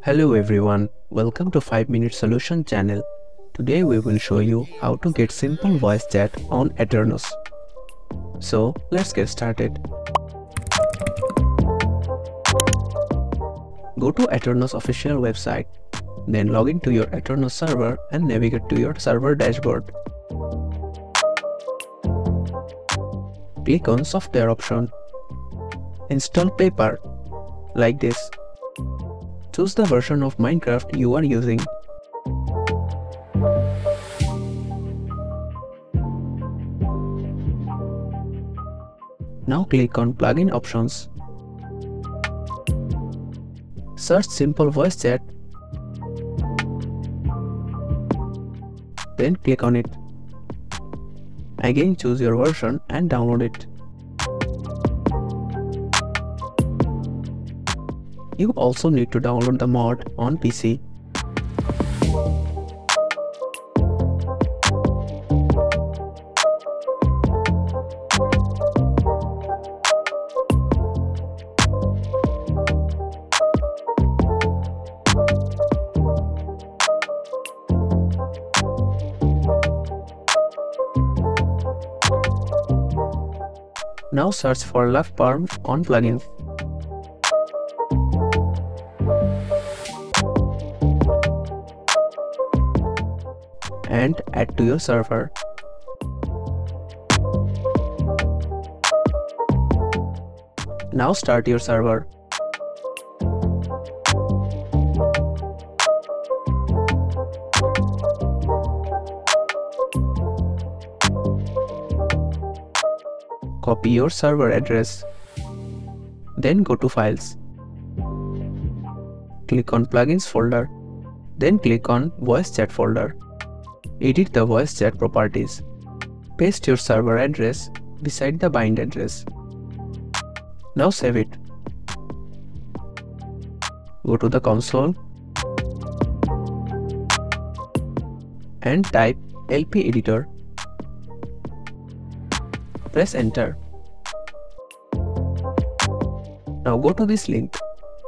Hello everyone, welcome to 5 Minute Solution channel. Today we will show you how to get simple voice chat on Aternos. So let's get started. Go to Aternos official website, then log into your Aternos server and navigate to your server dashboard. Click on software option. Install Paper like this. Choose the version of Minecraft you are using. Now click on Plugin options. Search Simple Voice Chat. Then click on it. Again choose your version and download it. You also need to download the mod on PC. Now search for Love Perm on plugin. And add to your server. Now start your server. Copy your server address. Then go to Files. Click on Plugins folder. Then click on Voice Chat folder. Edit the voice chat properties. Paste your server address beside the bind address. Now save it. Go to the console and type LP editor. Press enter. Now go to this link.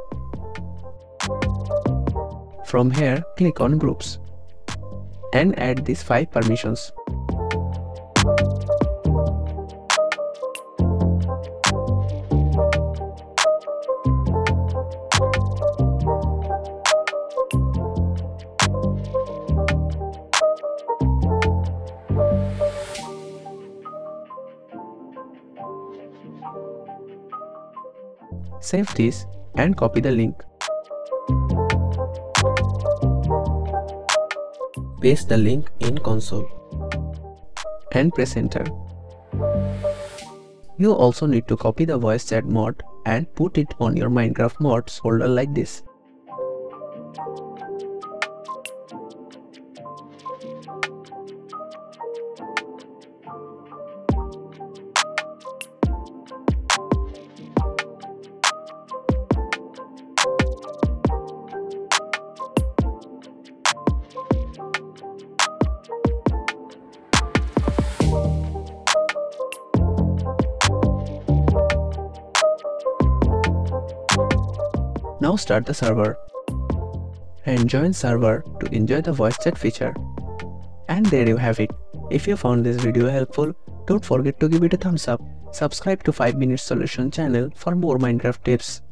From here, click on Groups and add these 5 permissions. Save this and copy the link. Paste the link in console and press enter. You also need to copy the voice chat mod and put it on your Minecraft mods folder like this. Now start the server and join server to enjoy the voice chat feature. And there you have it. If you found this video helpful, don't forget to give it a thumbs up. Subscribe to 5 Minute Solution channel for more Minecraft tips.